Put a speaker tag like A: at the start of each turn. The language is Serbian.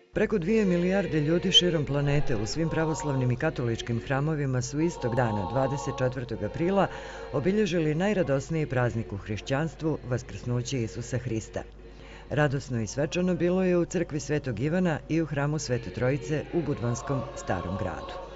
A: Preko 2 milijarde ljudi širom planete u svim pravoslavnim i katoličkim hramovima su istog dana, 24. aprila, obilježili najradosniji praznik u hrišćanstvu, Vaskrsnuće Isusa Hrista. Radosno i svečano bilo je u crkvi Svetog Ivana i u hramu Svete Trojice u Budvanskom Starom gradu.